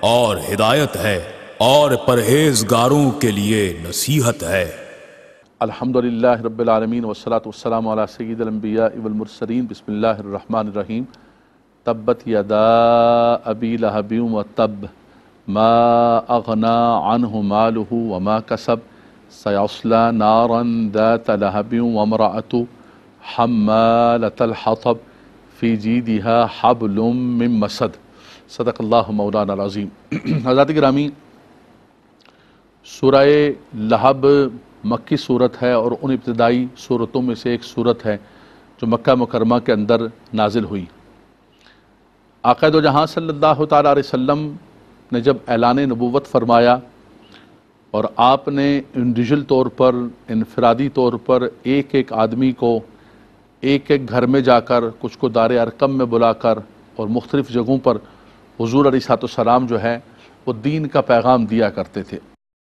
اور ہدایت ہے اور پرہیزگاروں کے لیے نصیحت ہے۔ الحمدللہ رب العالمین والصلاة والسلام علی سید الانبیاء والمرسلین۔ بسم اللہ الرحمن الرحیم۔ تبت یدا ابی لہب وتب ما اغنا عنہ مالہ وما کسب سیصلی نارا ذات لہب وامرأته حمالة الحطب فی جیدها حبل من مسد۔ صدق اللہ مولانا العظیم۔ حضرات گرامی، سورہ لہب مکی صورت ہے اور ان ابتدائی صورتوں میں سے ایک صورت ہے جو مکہ مکرمہ کے اندر نازل ہوئی۔ آقا دو جہاں صلی اللہ تعالیٰ علیہ وسلم نے جب اعلان نبوت فرمایا اور آپ نے انڈیویجول طور پر، انفرادی طور پر ایک ایک آدمی کو ایک ایک گھر میں جا کر، کچھ کو دار ارقم میں بلا کر اور مختلف جگہوں پر حضور علیہ السلام جو ہے وہ دین کا پیغام دیا کرتے تھے،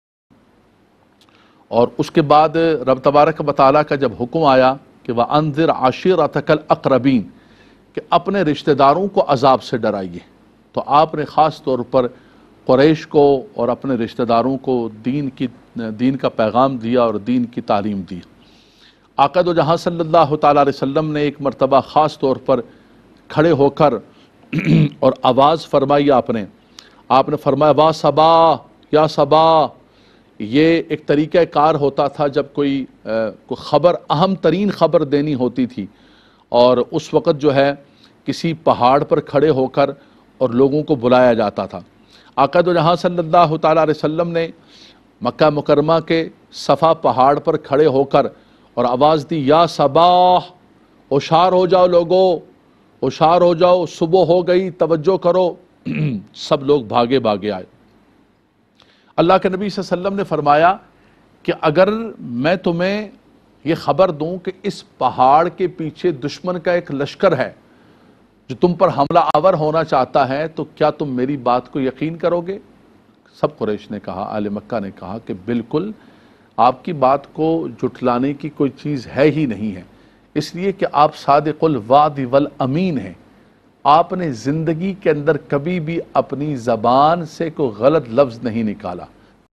اور اس کے بعد رب تبارک و تعالیٰ کا جب حکم آیا کہ وَأَنذِرْ عَشِيرَتَكَ الْأَقْرَبِينَ کہ اپنے رشتہ داروں کو عذاب سے ڈرائیے، تو آپ نے خاص طور پر قریش کو اور اپنے رشتہ داروں کو دین کا پیغام دیا اور دین کی تعلیم دی۔ آقا دو جہاں صلی اللہ تعالیٰ علیہ وسلم نے ایک مرتبہ خاص طور پر کھڑے ہو کر اور آواز فرمائی، آپ نے فرمایا وا صبا یا صبا۔ یہ ایک طریقہ کار ہوتا تھا جب کوئی خبر، اہم ترین خبر دینی ہوتی تھی، اور اس وقت جو ہے کسی پہاڑ پر کھڑے ہو کر اور لوگوں کو بلایا جاتا تھا۔ آقا دو جہاں صلی اللہ تعالیٰ علیہ وسلم نے مکہ مکرمہ کے صفا پہاڑ پر کھڑے ہو کر اور آواز دی یا صباح، ہوشیار ہو جاؤ لوگو، ہوشیار ہو جاؤ، صبح ہو گئی، توجہ کرو۔ سب لوگ بھاگے آئے۔ اللہ کے نبی صلی اللہ علیہ وسلم نے فرمایا کہ اگر میں تمہیں یہ خبر دوں کہ اس پہاڑ کے پیچھے دشمن کا ایک لشکر ہے جو تم پر حملہ آور ہونا چاہتا ہے، تو کیا تم میری بات کو یقین کرو گے؟ سب قریش نے کہا، اہل مکہ نے کہا کہ بالکل، آپ کی بات کو جھٹلانے کی کوئی چیز ہے ہی نہیں ہے، اس لیے کہ آپ صادق الوعد والامین ہیں۔ آپ نے زندگی کے اندر کبھی بھی اپنی زبان سے کوئی غلط لفظ نہیں نکالا۔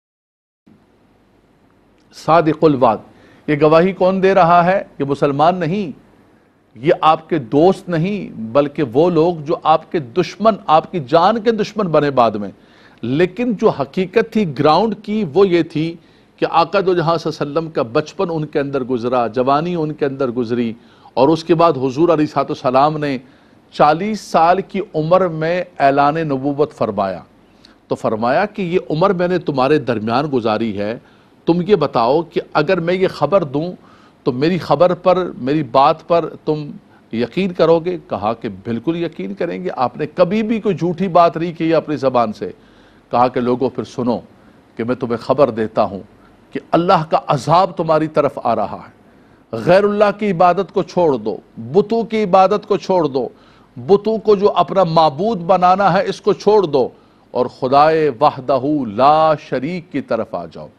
صادق الوعد، یہ گواہی کون دے رہا ہے؟ یہ مسلمان نہیں، یہ آپ کے دوست نہیں، بلکہ وہ لوگ جو آپ کے دشمن، آپ کی جان کے دشمن بنے بعد میں، لیکن جو حقیقت تھی گراؤنڈ کی وہ یہ تھی کہ آقا دو جہاں صلی اللہ علیہ وسلم کا بچپن ان کے اندر گزرا، جوانی ان کے اندر گزری، اور اس کے بعد حضور علیہ السلام نے 40 سال کی عمر میں اعلان نبوت فرمایا، تو فرمایا کہ یہ عمر میں نے تمہارے درمیان گزاری ہے، تم یہ بتاؤ کہ اگر میں یہ خبر دوں تو میری خبر پر، میری بات پر تم یقین کرو گے؟ کہا کہ بالکل یقین کریں گے۔ آپ نے کبھی بھی کوئی جھوٹی بات نہیں کی اپنی زبان سے۔ کہا کہ لوگوں پھر سنو کہ میں تمہیں خبر دیتا ہوں کہ اللہ کا عذاب تمہاری طرف آ رہا ہے، غیر اللہ کی عبادت کو چھوڑ دو، بتوں کی عبادت کو چھوڑ دو، بتوں کو جو اپنا معبود بنانا ہے اس کو چھوڑ دو، اور خدائے وحدہ لا شریک کی طرف آ جاؤ۔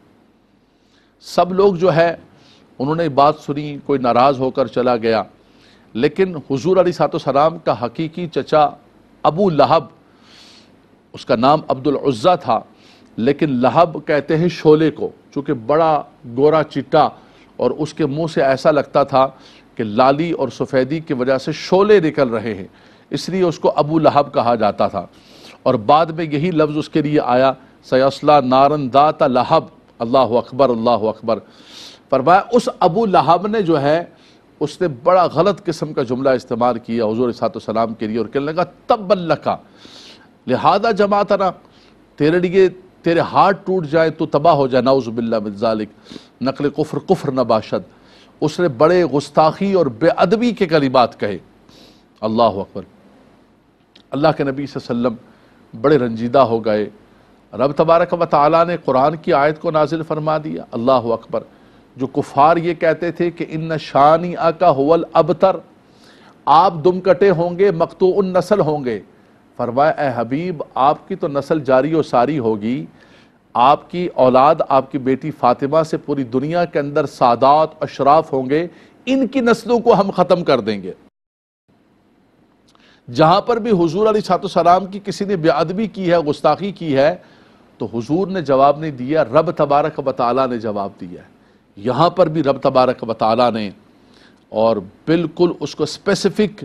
سب لوگ جو ہے انہوں نے بات سنی، کوئی ناراض ہو کر چلا گیا، لیکن حضور علیہ السلام کا حقیقی چچا ابو لہب، اس کا نام عبد العزہ تھا، لیکن لہب کہتے ہیں شولے کو، چونکہ بڑا گورا چٹا اور اس کے منہ سے ایسا لگتا تھا کہ لالی اور سفیدی کی وجہ سے شولے نکل رہے ہیں، اس لیے اس کو ابو لہب کہا جاتا تھا، اور بعد میں یہی لفظ اس کے لیے آیا سیصلی نارا ذات لہب۔ اللہ اکبر، اللہ اکبر۔ فرمایا اس ابو لہب نے جو ہے اس نے بڑا غلط قسم کا جملہ استعمال کیا حضور علیہ السلام کے لیے، اور کہنے لگا تبا لکا لہذا جماعتنا، تیرے لیے تیرے ہاتھ ٹوٹ جائیں تو تباہ ہو جائے، نعوذ باللہ من ذالک، نقل کفر نہ باشد۔ اس نے بڑے گستاخی اور بے ادبی کے کلمات کہے۔ اللہ اکبر۔ اللہ کے نبی صلی اللہ علیہ وسلم بڑے رنجیدہ ہو گئے۔ رب تبارک و تعالیٰ نے قرآن کی آیت کو نازل فرما دیا۔ اللہ اکبر۔ جو کفار یہ کہتے تھے کہ ان شانئک ھو الابتر، آپ دم کٹے ہوں گے، مقطوع النسل ہوں گے، فرمایا اے حبیب آپ کی تو نسل جاری و ساری ہوگی، آپ کی اولاد، آپ کی بیٹی فاطمہ سے پوری دنیا کے اندر سادات اشراف ہوں گے، ان کی نسلوں کو ہم ختم کر دیں گے۔ جہاں پر بھی حضور علیہ السلام کی کسی نے بے ادبی کی ہے، گستاخی کی ہے، تو حضور نے جواب نہیں دیا، رب تبارک و تعالیٰ نے جواب دیا ہے۔ یہاں پر بھی رب تبارک و تعالیٰ نے اور بالکل اس کو اسپیسیفک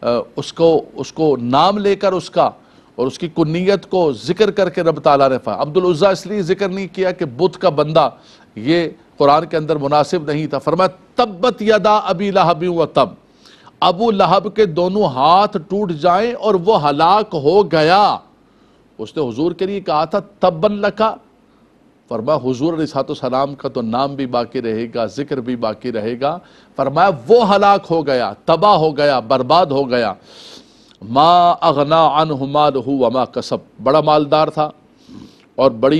اس کو نام لے کر اس کا اور اس کی کنیت کو ذکر کر کے رب تعالیٰ نے فرمایا۔ عبد العزیٰ اس لیے ذکر نہیں کیا کہ بت کا بندہ، یہ قرآن کے اندر مناسب نہیں تھا۔ فرمایا تبت یدا ابی لہب و تب، ابو لہب کے دونوں ہاتھ ٹوٹ جائیں اور وہ ہلاک ہو گیا۔ اس نے حضور کے لیے کہا تھا تبن لکا، فرمایا حضور علیہ السلام کا تو نام بھی باقی رہے گا، ذکر بھی باقی رہے گا۔ فرمایا وہ ہلاک ہو گیا، تباہ ہو گیا، برباد ہو گیا۔ ما اغنا عنہ مالہ وما کسب، بڑا مالدار تھا اور بڑی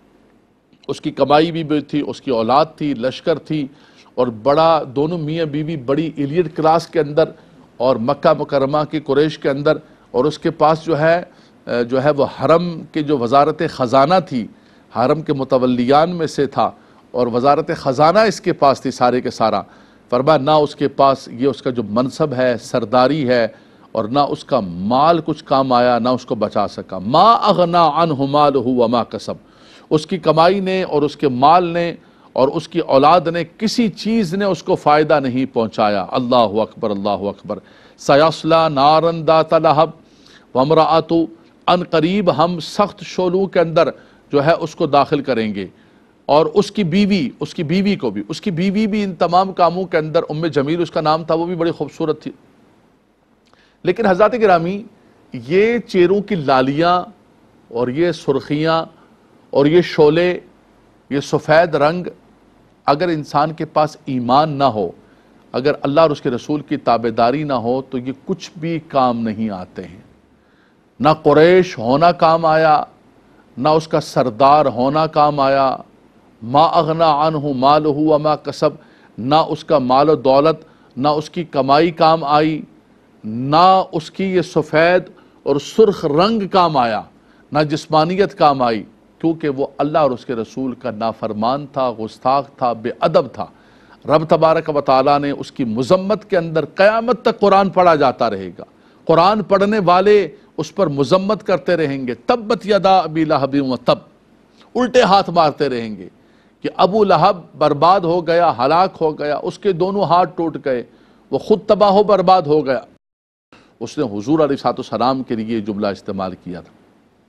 اس کی کمائی بھی تھی، اس کی اولاد تھی، لشکر تھی، اور بڑا دونوں میاں بیوی بڑی ایلیٹ کلاس کے اندر اور مکہ مکرمہ کی قریش کے اندر، اور اس کے پاس جو ہے وہ حرم کے جو وزارت خزانہ تھی، حرم کے متولیان میں سے تھا، اور وزارت خزانہ اس کے پاس تھی سارے کے سارا۔ فرمایا نہ اس کے پاس یہ اس کا جو منصب ہے، سرداری ہے، اور نہ اس کا مال کچھ کام آیا، نہ اس کو بچا سکا۔ ما اغنا عنہ مالہ وما کسب، اس کی کمائی نے اور اس کے مال نے اور اس کی اولاد نے کسی چیز نے اس کو فائدہ نہیں پہنچایا۔ اللہ اکبر، اللہ اکبر۔ سیصلی نارا ذات لہب وامرأتہ، ان قریب ہم سخت شعلوں کے اندر جو ہے اس کو داخل کریں گے، اور اس کی بیوی کو بھی، اس کی بیوی بھی ان تمام کاموں کے اندر، ام جمیل اس کا نام تھا، وہ بھی بڑی خوبصورت تھی۔ لیکن حضرات گرامی، یہ چہروں کی لالیاں اور یہ سرخیاں اور یہ شعلے، یہ سفید رنگ، اگر انسان کے پاس ایمان نہ ہو، اگر اللہ اور اس کے رسول کی تابعداری نہ ہو، تو یہ کچھ بھی کام نہیں آتے ہیں۔ نہ قریش ہونا کام آیا، نہ اس کا سردار ہونا کام آیا۔ ما اغنا عنہ مالہ وما کسب، نہ اس کا مال و دولت، نہ اس کی کمائی کام آئی، نہ اس کی یہ سفید اور سرخ رنگ کام آیا، نہ جسمانیت کام آئی، کیونکہ وہ اللہ اور اس کے رسول کا نافرمان تھا، گستاخ تھا، بے ادب تھا۔ رب تبارک و تعالیٰ نے اس کی مذمت کے اندر قیامت تک قرآن پڑھا جاتا رہے گا، قرآن پڑھنے والے اس پر مذمت کرتے رہیں گے۔ تبت یدا ابی لہب و تب، الٹے ہاتھ مارتے رہیں گے کہ ابو لہب برباد ہو گیا، ہلاک ہو گیا، اس کے دونوں ہاتھ ٹوٹ گئے، وہ خود تباہ و برباد ہو گیا۔ اس نے حضور علیہ السلام کے لیے یہ جملہ استعمال کیا تھا۔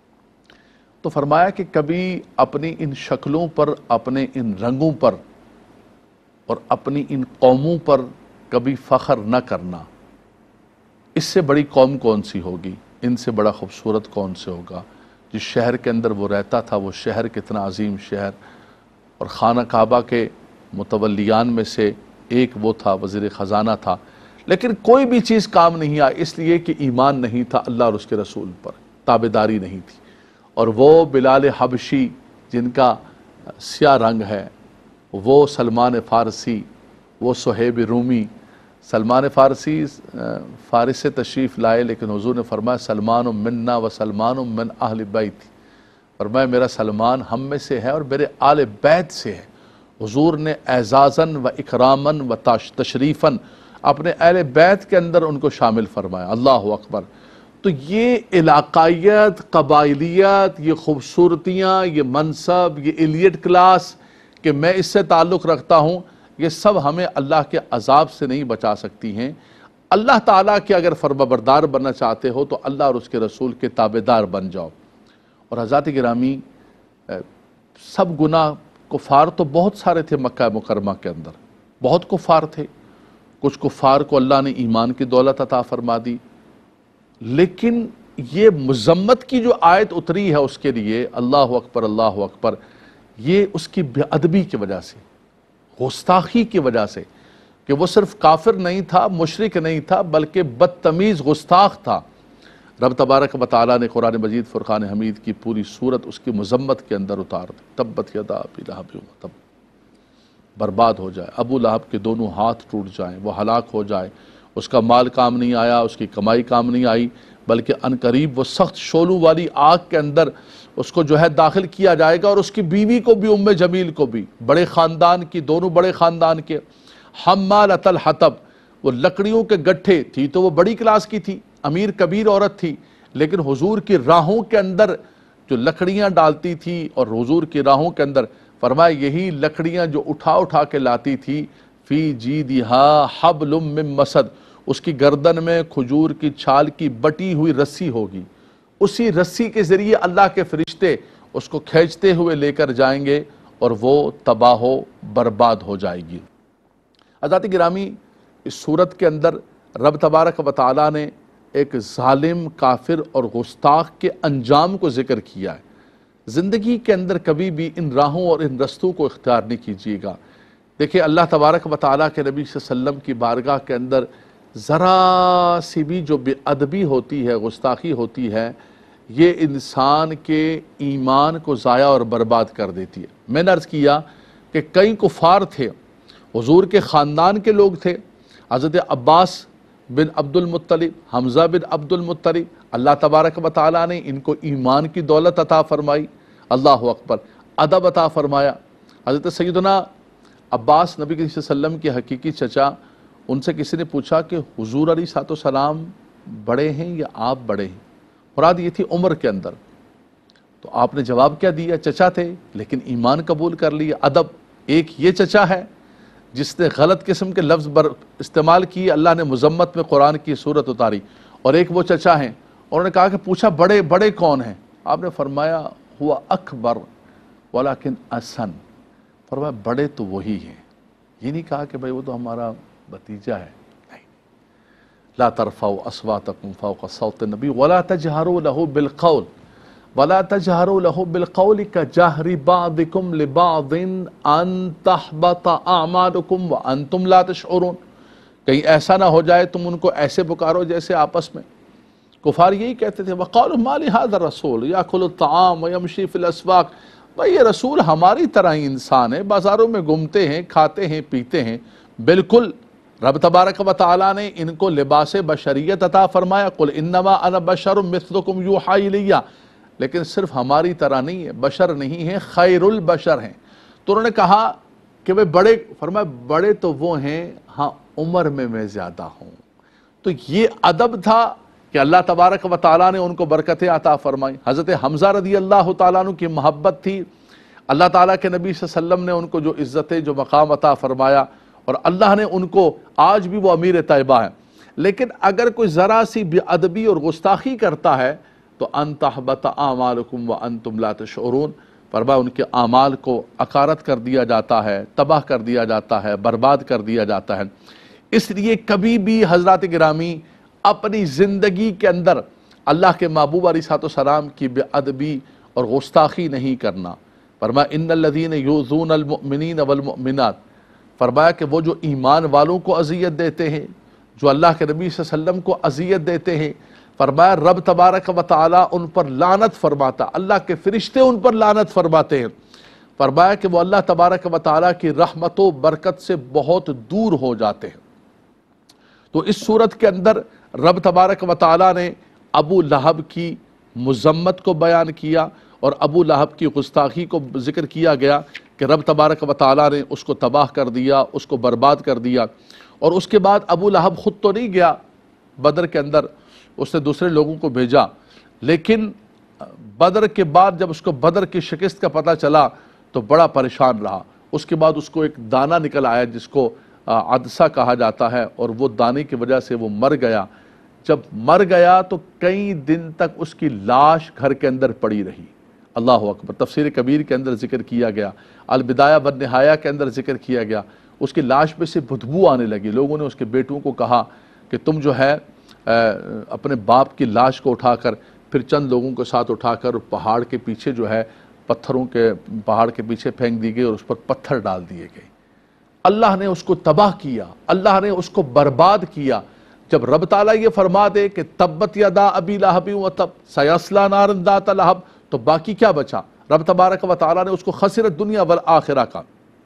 تو فرمایا کہ کبھی اپنی ان شکلوں پر، اپنے ان رنگوں پر اور اپنی ان قوموں پر کبھی فخر نہ کرنا۔ اس سے بڑی قوم کون سی ہوگی، ان سے بڑا خوبصورت کون سے ہوگا؟ جس شہر کے اندر وہ رہتا تھا، وہ شہر کتنا عظیم شہر، اور خانہ کعبہ کے متولیان میں سے ایک وہ تھا، وزیر خزانہ تھا، لیکن کوئی بھی چیز کام نہیں آئی، اس لیے کہ ایمان نہیں تھا اللہ اور اس کے رسول پر، تابعداری نہیں تھی۔ اور وہ بلال حبشی جن کا سیاہ رنگ ہے، وہ سلمان فارسی، وہ صہیب رومی۔ سلمان فارسی فارس سے تشریف لائے، لیکن حضور نے فرمایا سلمان منا و سلمان من اہل بیت، فرمایا میرا سلمان ہم میں سے ہے اور میرے آل بیت سے ہے۔ حضور نے اعزازاً و اکراماً و تشریفاً اپنے اہل بیت کے اندر ان کو شامل فرمایا۔ اللہ اکبر۔ تو یہ علاقائیت، قبائلیت، یہ خوبصورتیاں، یہ منصب، یہ ایلیٹ کلاس کہ میں اس سے تعلق رکھتا ہوں، یہ سب ہمیں اللہ کے عذاب سے نہیں بچا سکتی ہیں۔ اللہ تعالیٰ کے اگر فرمانبردار بننا چاہتے ہو تو اللہ اور اس کے رسول کے تابعدار بن جاؤ۔ اور حضرات گرامی، سب گناہ، کفار تو بہت سارے تھے مکہ مکرمہ کے اندر، بہت کفار تھے۔ کچھ کفار کو اللہ نے ایمان کی دولت عطا فرما دی، لیکن یہ مذمت کی جو آیت اتری ہے اس کے لیے، اللہ اکبر، اللہ اکبر، یہ اس کی بے ادبی کی وجہ سے، گستاخی کی وجہ سے، کہ وہ صرف کافر نہیں تھا، مشرک نہیں تھا، بلکہ بدتمیز گستاخ تھا۔ رب تبارک و تعالیٰ نے قرآن مجید فرقان حمید کی پوری صورت اس کی مذمت کے اندر اتار دی۔ تبت یدا ابی لہب و تب، برباد ہو جائے، ابو لہب کے دونوں ہاتھ ٹوٹ جائیں، وہ ہلاک ہو جائے، اس کا مال کام نہیں آیا، اس کی کمائی کام نہیں آئی، بلکہ عنقریب وہ سخت شعلوں والی آگ کے اندر اس کو جو ہے داخل کیا جائے گا، اور اس کی بیوی کو بھی، ام جمیل کو بھی، بڑے خاندان کی، دونوں بڑے خاندان کے۔ حمالۃ الحطب، وہ لکڑیوں کے گٹھے تھی تو وہ بڑی کلاس کی تھی، امیر کبیر عورت تھی، لیکن حضور کی راہوں کے اندر جو لکڑیاں ڈالتی تھی اور حضور کی راہوں کے اندر فرمایا یہی لکڑیاں جو اٹھا اٹھا کے لاتی تھی، فی جیدہا حبل من مسد، اس کی گردن میں کھجور کی چھال کی بٹی ہوئی رسی ہوگی، اسی رسی کے ذریعے اللہ کے فرشتے اس کو کھینچتے ہوئے لے کر جائیں گے اور وہ تباہ و برباد ہو جائے گی۔ حضرات گرامی، اس صورت کے اندر رب تبارک و تعالیٰ نے ایک ظالم، کافر اور گستاخ کے انجام کو ذکر کیا ہے۔ زندگی کے اندر کبھی بھی ان راہوں اور ان رستوں کو اختیار نہیں کیجیے گا۔ دیکھیں اللہ تبارک و تعالیٰ کے نبی صلی اللہ علیہ وسلم کی بارگاہ کے اندر ذرا سی بھی جو بے ادبی ہوتی ہے، گستاخی ہوتی ہے، یہ انسان کے ایمان کو ضائع اور برباد کر دیتی ہے۔ میں نے عرض کیا کہ کئی کفار تھے، حضور کے خاندان کے لوگ تھے، حضرت عباس بن عبد المطلب، حمزہ بن عبد المطلب، اللہ تبارک و تعالیٰ نے ان کو ایمان کی دولت عطا فرمائی، اللہ اکبر، ادب عطا فرمایا۔ حضرت سیدنا عباس نبی صلی اللہ علیہ وسلم کے حقیقی چچا، ان سے کسی نے پوچھا کہ حضور علیہ الصلوۃ والسلام بڑے ہیں یا آپ بڑے ہیں؟ مراد یہ تھی عمر کے اندر۔ تو آپ نے جواب کیا دیا؟ چچا تھے لیکن ایمان قبول کر لیا۔ ادب، ایک یہ چچا ہے جس نے غلط قسم کے لفظ استعمال کیے، اللہ نے مذمت میں قرآن کی صورت اتاری، اور ایک وہ چچا ہیں، انہوں نے کہا کہ پوچھا بڑے بڑے کون ہیں؟ آپ نے فرمایا ہوا اکبر ولیکن احسن، فرمایا بڑے تو وہی ہیں، یہ نہیں کہا کہ بھئی وہ تو ہمارا بھتیجا ہے، نہیں۔ لا ترفعوا اصواتکم فوق صوت النبی ولا تجہروا لہ بالقول ولا تجہروا لہ بالقول کجہر بعضکم لبعض ان تحبط اعمالکم وانتم لا تشعرون، کہیں ایسا نہ ہو جائے تم ان کو ایسے پکارو جیسے آپس میں۔ کفار یہی کہتے تھے وقالوا ما لهذا الرسول یاکل الطعام ویمشی فی الاسواق، بھئی یہ رسول ہماری طرح ہی انسان ہے، بازاروں میں گھومتے ہیں، کھاتے ہیں، پیتے ہیں۔ بالکل رب تبارک و تعالیٰ نے ان کو لباس بشریت عطا فرمایا، قل انما انا بشر مثلکم یوحی الی، لیکن صرف ہماری طرح نہیں ہے، بشر نہیں ہے، خیر البشر ہیں۔ تو انہوں نے کہا کہ بھئی بڑے، فرمایا بڑے تو وہ ہیں ہاں عمر میں زیادہ ہوں۔ تو یہ ادب تھا کہ اللہ تبارک و تعالیٰ نے ان کو برکتیں عطا فرمائی۔ حضرت حمزہ رضی اللہ تعالیٰ عنہ کی محبت تھی، اللہ تعالیٰ کے نبی صلی اللہ علیہ وسلم نے ان کو جو عزت، جو مقام عطا فرمایا، اور اللہ نے ان کو، آج بھی وہ امیر طیبہ ہیں۔ لیکن اگر کوئی ذرا سی بے ادبی اور گستاخی کرتا ہے تو ان تحبط اعمالکم وانتم لا تشعرون، فرمایا ان کے اعمال کو اکارت کر دیا جاتا ہے، تباہ کر دیا جاتا ہے، برباد کر دیا جاتا ہے۔ اس لیے کبھی بھی حضرات گرامی اپنی زندگی کے اندر اللہ کے محبوب علیہ الصلوۃ والسلام کی بے ادبی اور گستاخی نہیں کرنا۔ فرمایا ان الذین یؤذون المؤمنین والمؤمنات، فرمایا کہ وہ جو ایمان والوں کو اذیت دیتے ہیں، جو اللہ کے نبی صلی اللہ علیہ وسلم کو اذیت دیتے ہیں، فرمایا رب تبارک و تعالیٰ ان پر لعنت فرماتا، اللہ کے فرشتے ان پر لعنت فرماتے ہیں۔ فرمایا کہ وہ اللہ تبارک و تعالیٰ کی رحمت و برکت سے بہت دور ہو جاتے ہیں۔ تو اس صورت کے اندر رب تبارک و تعالیٰ نے ابو لہب کی مذمت کو بیان کیا، اور ابو لہب کی گستاخی کو ذکر کیا گیا کہ رب تبارک و تعالیٰ نے اس کو تباہ کر دیا، اس کو برباد کر دیا۔ اور اس کے بعد ابو لہب خود تو نہیں گیا بدر کے اندر، اس نے دوسرے لوگوں کو بھیجا، لیکن بدر کے بعد جب اس کو بدر کی شکست کا پتہ چلا تو بڑا پریشان رہا۔ اس کے بعد اس کو ایک دانہ نکل آیا جس کو عدسہ کہا جاتا ہے، اور وہ دانے کی وجہ سے وہ مر گیا۔ جب مر گیا تو کئی دن تک اس کی لاش گھر کے اندر پڑی رہی، اللہ اکبر۔ تفسیر کبیر کے اندر ذکر کیا گیا، البدایہ والنہایہ کے اندر ذکر کیا گیا، اس کی لاش میں سے بدبو آنے لگی۔ لوگوں نے اس کے بیٹوں کو کہا کہ تم جو ہے اپنے باپ کی لاش کو اٹھا کر، پھر چند لوگوں کے ساتھ اٹھا کر پہاڑ کے پیچھے جو ہے پتھروں کے پہاڑ کے پیچھے پھینک دی گئی، اور اس پر پتھر ڈال دیے گئے۔ اللہ نے اس کو تباہ کیا، اللہ نے اس کو برباد کیا۔ جب رب تعالیٰ یہ فرما دے کہ تبت یدا ابی لہب وتب سیصلی نارا ذات لہب، تو باقی کیا بچا؟ رب تبارک و تعالیٰ نے اس کو خسرت دنیا والآخرہ کا۔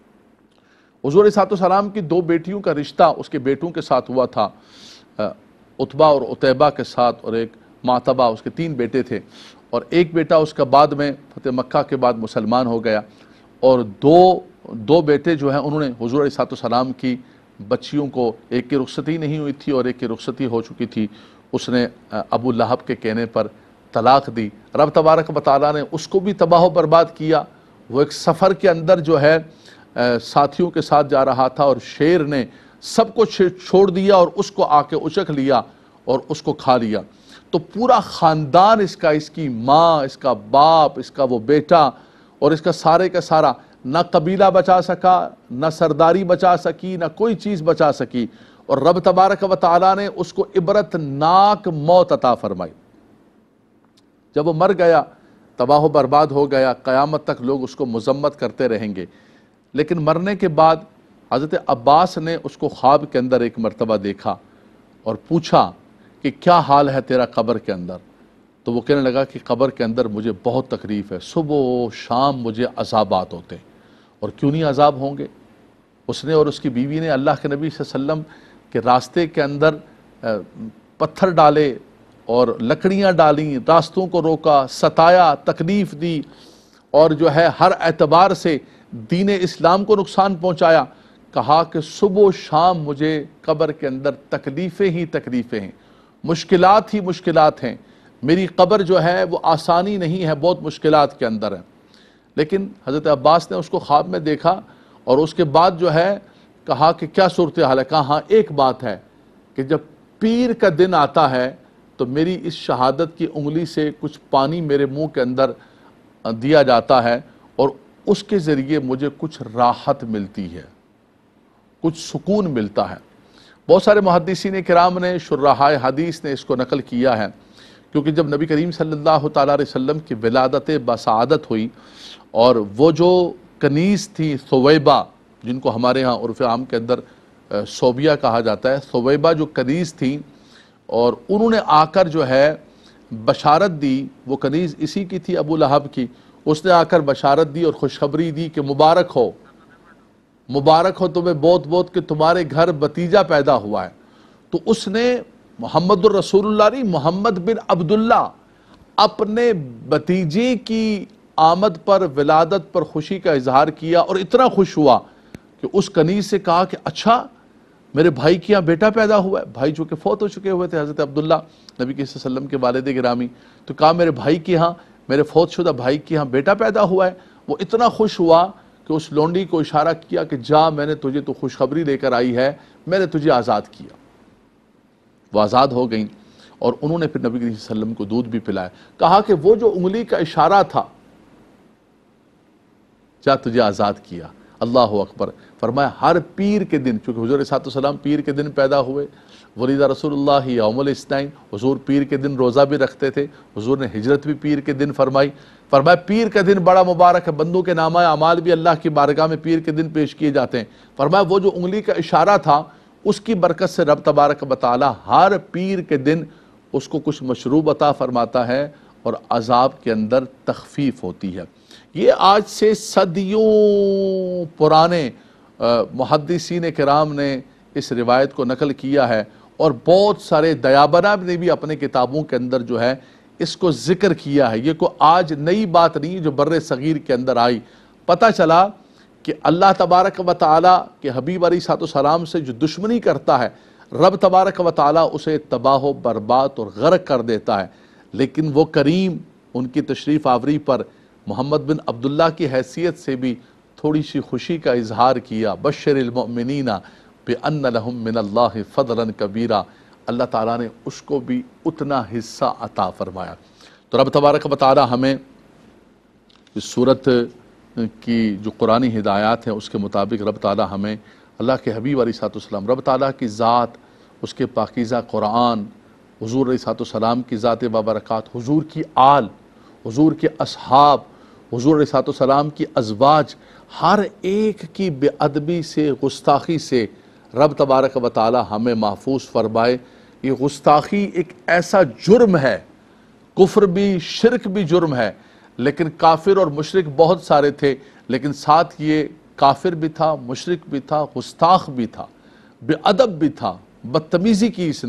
حضور صلی اللہ علیہ وسلم کی دو بیٹیوں کا رشتہ اس کے بیٹوں کے ساتھ ہوا تھا، عتبہ اور عتیبہ کے ساتھ، اور ایک معتبہ، اس کے 3 بیٹے تھے، اور ایک بیٹا اس کا بعد میں فتح مکہ کے بعد مسلمان ہو گیا، اور دو بیٹے جو ہیں انہوں نے حضور علیہ الصلوۃ والسلام کی بچیوں کو، ایک کی رخصتی نہیں ہوئی تھی اور ایک کی رخصتی ہو چکی تھی، اس نے ابو لہب کے کہنے پر طلاق دی۔ رب تبارک و تعالیٰ نے اس کو بھی تباہ و برباد کیا۔ وہ ایک سفر کے اندر جو ہے ساتھیوں کے ساتھ جا رہا تھا اور شیر نے سب کو چھوڑ دیا اور اس کو آ کے اچک لیا اور اس کو کھا لیا۔ تو پورا خاندان اس کا، اس کی ماں، اس کا باپ، اس کا وہ بیٹا اور اس کا سارے کا سارا، نہ قبیلہ بچا سکا، نہ سرداری بچا سکی، نہ کوئی چیز بچا سکی، اور رب تبارک و تعالیٰ نے اس کو عبرتناک موت عطا فرمائی۔ جب وہ مر گیا، تباہ و برباد ہو گیا، قیامت تک لوگ اس کو مذمت کرتے رہیں گے۔ لیکن مرنے کے بعد حضرت عباس نے اس کو خواب کے اندر ایک مرتبہ دیکھا اور پوچھا کہ کیا حال ہے تیرا قبر کے اندر؟ تو وہ کہنے لگا کہ قبر کے اندر مجھے بہت تکلیف ہے، صبح و شام مجھے عذابات ہوتے ہیں۔ اور کیوں نہیں عذاب ہوں گے؟ اس نے اور اس کی بیوی نے اللہ کے نبی صلی اللہ علیہ وسلم کے راستے کے اندر پتھر ڈالے اور لکڑیاں ڈالیں، راستوں کو روکا، ستایا، تکلیف دی، اور جو ہے ہر اعتبار سے دین اسلام کو نقصان پہنچایا۔ کہا کہ صبح و شام مجھے قبر کے اندر تکلیفیں ہی تکلیفیں ہیں، مشکلات ہی مشکلات ہیں، میری قبر جو ہے وہ آسانی نہیں ہے، بہت مشکلات کے اندر ہے۔ لیکن حضرت عباس نے اس کو خواب میں دیکھا اور اس کے بعد جو ہے کہا کہ کیا صورتحال ہے؟ کہا ہاں ایک بات ہے کہ جب پیر کا دن آتا ہے تو میری اس شہادت کی انگلی سے کچھ پانی میرے منہ کے اندر دیا جاتا ہے اور اس کے ذریعے مجھے کچھ راحت ملتی ہے، کچھ سکون ملتا ہے۔ بہت سارے محدثین کرام نے، شرحائے حدیث نے اس کو نقل کیا ہے، کیونکہ جب نبی کریم صلی اللہ تعالیٰ علیہ وسلم کی ولادت بسعادت ہوئی اور وہ جو کنیز تھی ثویبہ، جن کو ہمارے ہاں عرف عام کے اندر صوبیہ کہا جاتا ہے، ثویبہ جو کنیز تھیں اور انہوں نے آ کر جو ہے بشارت دی، وہ کنیز اسی کی تھی ابو لہب کی، اس نے آ کر بشارت دی اور خوشخبری دی کہ مبارک ہو، مبارک ہو تمہیں بہت بہت کہ تمہارے گھر بتیجا پیدا ہوا ہے۔ تو اس نے محمد الرسول اللہ نہیں، محمد بن عبداللہ، اپنے بتیجے کی آمد پر، ولادت پر خوشی کا اظہار کیا اور اتنا خوش ہوا کہ اس کنیز سے کہا کہ اچھا میرے بھائی کی یہاں بیٹا پیدا ہوا ہے۔ بھائی چونکہ فوت ہو چکے ہوئے تھے حضرت عبداللہ نبی کے صلی اللہ علیہ وسلم کے والد گرامی، تو کہا میرے بھائی کے ہاں، میرے فوت شدہ بھائی کے ہاں بیٹا پیدا ہوا ہے۔ وہ اتنا خوش ہوا کہ اس لونڈی کو اشارہ کیا کہ جا، میں نے تجھے تو خوشخبری لے کر آئی ہے، میں نے تجھے آزاد کیا۔ وہ آزاد ہو گئیں اور انہوں نے پھر نبی صلی اللہ علیہ وسلم کو دودھ بھی پلایا۔ کہا کہ وہ جو انگلی کا اشارہ تھا، جا تجھے آزاد کیا۔ اللہ اکبر۔ فرمایا ہر پیر کے دن، چونکہ حضور صلی اللہ علیہ وسلم پیر کے دن پیدا ہوئے، ولید رسول اللہ یوم الاثنین، حضور پیر کے دن روزہ بھی رکھتے تھے، حضور نے ہجرت بھی پیر کے دن فرمائی۔ فرمایا پیر کا دن بڑا مبارک ہے، بندوں کے نامہ اعمال بھی اللہ کی بارگاہ میں پیر کے دن پیش کیے جاتے ہیں۔ فرمایا وہ جو انگلی کا اشارہ تھا، اس کی برکت سے رب تبارک و تعالی ہر پیر کے دن اس کو کچھ مشروب عطا فرماتا ہے اور عذاب کے اندر تخفیف ہوتی ہے۔ یہ آج سے صدیوں پرانے محدثین کرام نے اس روایت کو نقل کیا ہے، اور بہت سارے دیابنہ نے بھی اپنے کتابوں کے اندر جو ہے اس کو ذکر کیا ہے۔ یہ کوئی آج نئی بات نہیں جو بر صغیر کے اندر آئی۔ پتہ چلا کہ اللہ تبارک و تعالیٰ کے حبیب علیہ السلام سے جو دشمنی کرتا ہے، رب تبارک و تعالیٰ اسے تباہ و برباد اور غرق کر دیتا ہے۔ لیکن وہ کریم ان کی تشریف آوری پر محمد بن عبداللہ کی حیثیت سے بھی تھوڑی سی خوشی کا اظہار کیا۔ بشر المؤمنین بأن لہم من اللہ فضلا کبیرا، اللہ تعالیٰ نے اس کو بھی اتنا حصہ عطا فرمایا۔ تو رب تبارک و تعالیٰ ہمیں اس صورت کی جو قرآنی ہدایات ہیں اس کے مطابق رب تعالیٰ ہمیں اللہ کے حبیب علیہ السلام، رب تعالیٰ کی ذات، اس کے پاکیزہ قرآن، حضور علیہ السلام کی ذات بابرکات، حضور کی آل، حضور کے اصحاب، حضور علیہ السلام کی ازواج، ہر ایک کی بے ادبی سے، گستاخی سے رب تبارک و تعالی ہمیں محفوظ فرمائے۔ یہ گستاخی ایک ایسا جرم ہے، کفر بھی، شرک بھی جرم ہے، لیکن کافر اور مشرک بہت سارے تھے، لیکن ساتھ یہ کافر بھی تھا، مشرک بھی تھا، گستاخ بھی تھا، بے ادب بھی تھا، بدتمیزی کی اس نے۔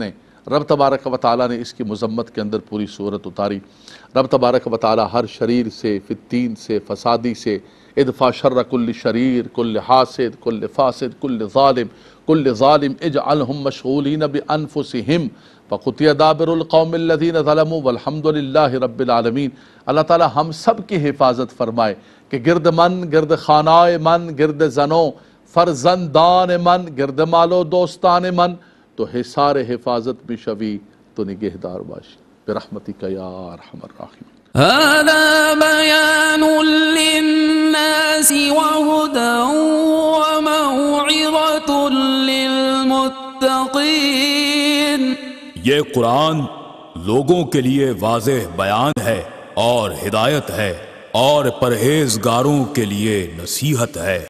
رب تبارک و تعالیٰ نے اس کی مذمت کے اندر پوری صورت اتاری۔ رب تبارک و تعالیٰ ہر شریر سے، فتین سے، فسادی سے، ادفع شر کل شریر، کل حاسد، کل فاسد، کل ظالم اجعلہم مشغولین بانفسہم فقطع دابر القوم الذین ظلموا والحمد للہ رب العالمین۔ اللہ تعالیٰ ہم سب کی حفاظت فرمائے کہ گرد من، گرد خانائے من، گرد زنوں فرزندان من، گرد مالو دوستان من تو حصار حفاظت بشوی تو نگہدار باشی برحمتک یا ارحم الراحمین۔ هذا بيان للناس وهدى وموعظة للمتقين۔ یہ قرآن لوگوں کے لیے واضح بیان ہے اور ہدایت ہے اور پرہیزگاروں کے لیے نصیحت ہے۔